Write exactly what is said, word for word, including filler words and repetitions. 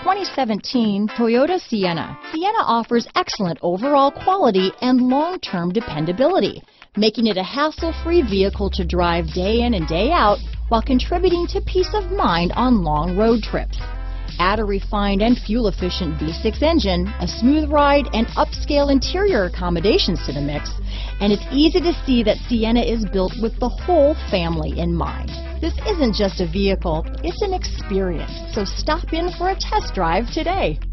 twenty seventeen Toyota Sienna. Sienna offers excellent overall quality and long-term dependability, making it a hassle-free vehicle to drive day in and day out while contributing to peace of mind on long road trips. Add a refined and fuel-efficient V six engine, a smooth ride, and upscale interior accommodations to the mix, and it's easy to see that Sienna is built with the whole family in mind. This isn't just a vehicle, it's an experience, so stop in for a test drive today.